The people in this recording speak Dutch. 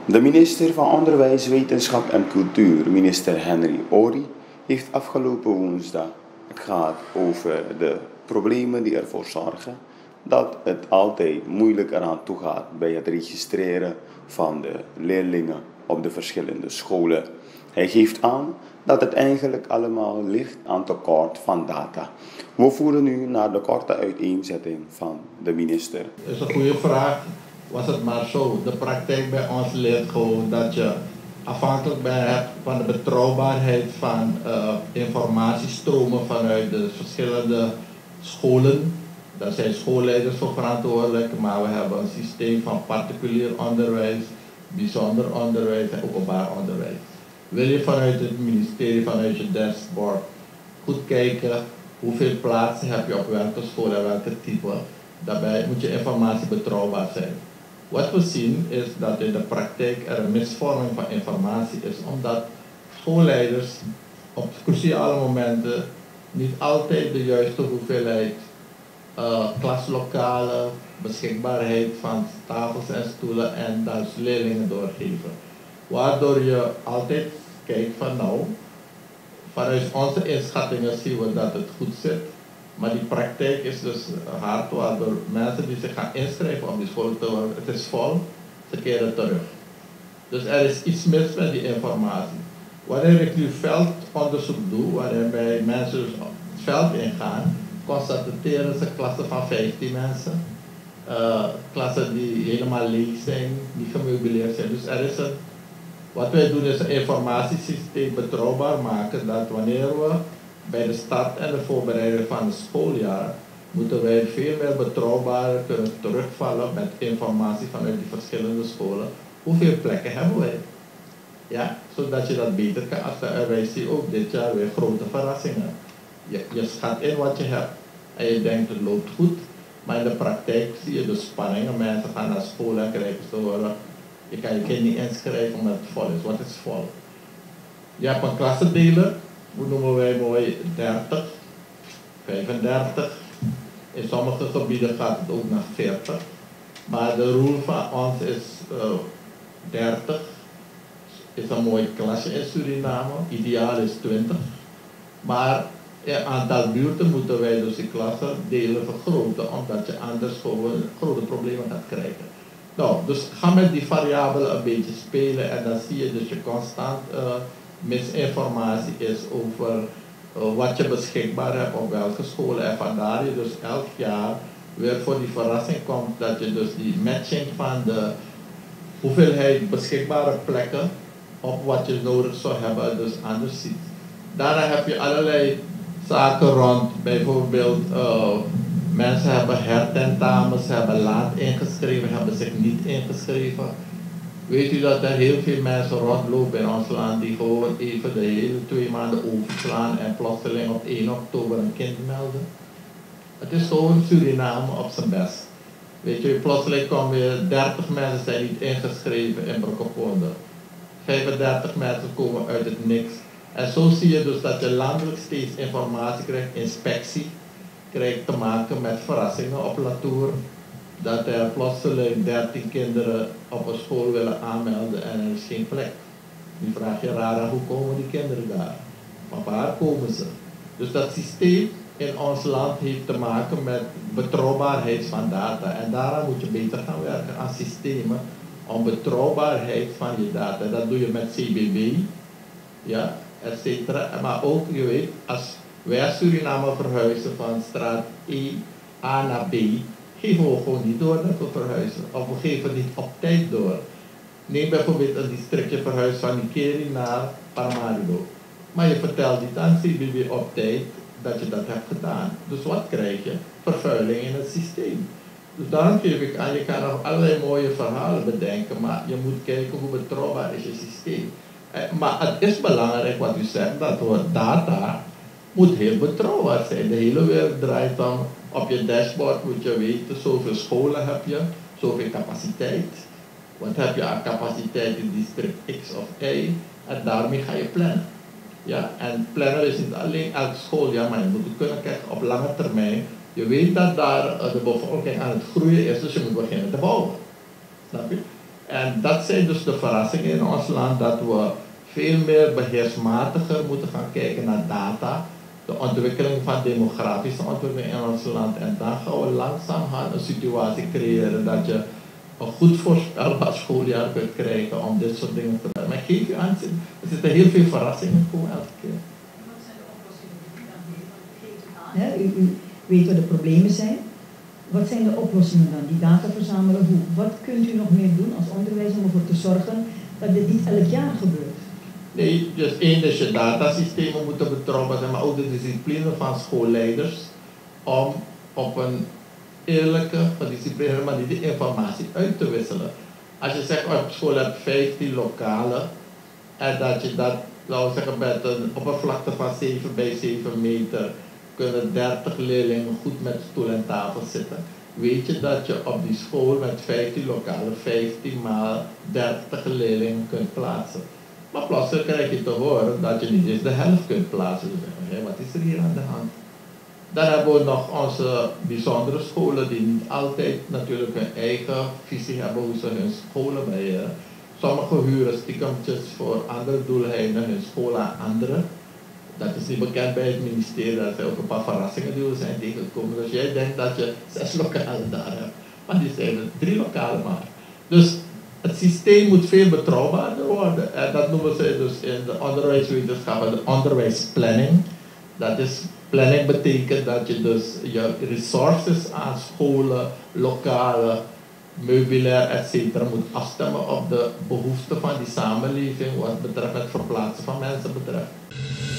De minister van Onderwijs, Wetenschap en Cultuur, minister Henry Ori, heeft afgelopen woensdag het gehad over de problemen die ervoor zorgen dat het altijd moeilijk eraan toe gaat bij het registreren van de leerlingen op de verschillende scholen. Hij geeft aan dat het eigenlijk allemaal ligt aan tekort van data. We voeren nu naar de korte uiteenzetting van de minister. Dat is een goede vraag. Was het maar zo. De praktijk bij ons leert gewoon dat je afhankelijk bent van de betrouwbaarheid van informatiestromen vanuit de verschillende scholen. Daar zijn schoolleiders voor verantwoordelijk, maar we hebben een systeem van particulier onderwijs, bijzonder onderwijs en openbaar onderwijs. Wil je vanuit het ministerie, vanuit je dashboard, goed kijken hoeveel plaatsen heb je op welke school en welke type. Daarbij moet je informatie betrouwbaar zijn. Wat we zien is dat in de praktijk er een misvorming van informatie is, omdat schoolleiders op cruciale momenten niet altijd de juiste hoeveelheid klaslokalen, beschikbaarheid van tafels en stoelen en dus leerlingen doorgeven. Waardoor je altijd kijkt van nou, vanuit onze inschattingen zien we dat het goed zit. Maar die praktijk is dus hard, waardoor mensen die zich gaan inschrijven om die school te worden, het is vol, ze keren terug. Dus er is iets mis met die informatie. Wanneer ik nu veldonderzoek doe, waarbij mensen dus het veld ingaan, constateren ze klassen van 15 mensen. Klassen die helemaal leeg zijn, niet gemeubileerd zijn. Dus er is wat wij doen is een informatiesysteem betrouwbaar maken, dat wanneer we bij de start en de voorbereiding van het schooljaar moeten wij veel meer betrouwbaar kunnen terugvallen met informatie vanuit die verschillende scholen. Hoeveel plekken hebben wij? Ja, zodat je dat beter kan afstellen. En wij zien ook dit jaar weer grote verrassingen. Je schat in wat je hebt en je denkt het loopt goed, maar in de praktijk zie je de spanningen. Mensen gaan naar school en krijgen te horen, je kan je kind niet inschrijven omdat het vol is. Wat is vol? Je hebt een klassendeler. Hoe noemen wij mooi 30, 35. In sommige gebieden gaat het ook naar 40. Maar de rule van ons is 30. Is een mooi klasje in Suriname. Ideaal is 20. Maar in aantal buurten moeten wij dus die klassen delen vergroten, omdat je anders gewoon grote problemen gaat krijgen. Nou, dus ga met die variabelen een beetje spelen en dan zie je dus je constant misinformatie is over wat je beschikbaar hebt op welke scholen en vandaar je dus elk jaar weer voor die verrassing komt dat je dus die matching van de hoeveelheid beschikbare plekken op wat je nodig zou hebben dus anders ziet. Daarna heb je allerlei zaken rond, bijvoorbeeld mensen hebben hertentamens, hebben laat ingeschreven, hebben zich niet ingeschreven. Weet u dat er heel veel mensen rondlopen in ons land die gewoon even de hele 2 maanden overslaan en plotseling op 1 oktober een kind melden? Het is gewoon Suriname op zijn best. Weet je, plotseling komen weer 30 mensen zijn niet ingeschreven in Brokoponde. 35 mensen komen uit het niks. En zo zie je dus dat je landelijk steeds informatie krijgt, inspectie krijgt te maken met verrassingen op Latour. Dat er plotseling 13 kinderen op een school willen aanmelden en er is geen plek. Nu vraag je raar, hoe komen die kinderen daar? Maar waar komen ze? Dus dat systeem in ons land heeft te maken met betrouwbaarheid van data. En daaraan moet je beter gaan werken aan systemen om betrouwbaarheid van je data. Dat doe je met CBB, ja, et cetera. Maar ook, je weet, als wij als Suriname verhuizen van straat A naar B, geven we gewoon niet door dat we verhuizen. Of we geven niet op tijd door. Neem bijvoorbeeld een districtje verhuis van Nikeri naar Paramaribo. Maar je vertelt niet aan CBB op tijd dat je dat hebt gedaan. Dus wat krijg je? Vervuiling in het systeem. Dus daarom geef ik aan, je kan nog allerlei mooie verhalen bedenken, maar je moet kijken hoe betrouwbaar is je systeem. Maar het is belangrijk wat u zegt, dat data moet heel betrouwbaar zijn. De hele wereld draait om, op je dashboard moet je weten, zoveel scholen heb je, zoveel capaciteit. Wat heb je aan capaciteit in district X of Y en daarmee ga je plannen. Ja, en plannen is niet alleen elk schooljaar, maar je moet kunnen kijken op lange termijn. Je weet dat daar de bevolking aan het groeien is, dus je moet beginnen te bouwen. Snap je? En dat zijn dus de verrassingen in ons land, dat we veel meer beheersmatiger moeten gaan kijken naar data, de ontwikkeling van demografische ontwikkeling in ons land. En dan gaan we langzaam een situatie creëren dat je een goed voorspelbaar schooljaar kunt krijgen om dit soort dingen te doen. Maar ik geef je aan, er zitten heel veel verrassingen voor elke keer. Wat zijn de oplossingen die u dan geeft? U weet wat de problemen zijn. Wat zijn de oplossingen dan? Die data verzamelen, hoe? Wat kunt u nog meer doen als onderwijs om ervoor te zorgen dat dit niet elk jaar gebeurt? Nee, dus één is je datasystemen moeten betrouwbaar zijn, maar ook de discipline van schoolleiders om op een eerlijke, gedisciplineerde manier die informatie uit te wisselen. Als je zegt, op school heb 15 lokalen en dat je dat, laten we zeggen, met een oppervlakte van 7 bij 7 meter kunnen 30 leerlingen goed met stoel en tafel zitten. Weet je dat je op die school met 15 lokalen 15 maal 30 leerlingen kunt plaatsen. Maar plotseling krijg je te horen dat je niet eens de helft kunt plaatsen. Dus hey, wat is er hier aan de hand? Dan hebben we nog onze bijzondere scholen die niet altijd natuurlijk hun eigen visie hebben hoe ze hun scholen beheren. Sommigen huren stiekemtjes voor andere doeleinden hun scholen aan anderen. Dat is niet bekend bij het ministerie, dat zijn ook een paar verrassingen die we zijn tegengekomen. Dus jij denkt dat je 6 lokalen daar hebt, maar die zijn er 3 lokalen maar. Dus het systeem moet veel betrouwbaarder worden. En dat noemen ze dus in de onderwijswetenschappen de onderwijsplanning. Dat is, planning betekent dat je dus je resources aan scholen, lokalen, meubilair, etc. moet afstemmen op de behoeften van die samenleving wat betreft het verplaatsen van mensen betreft.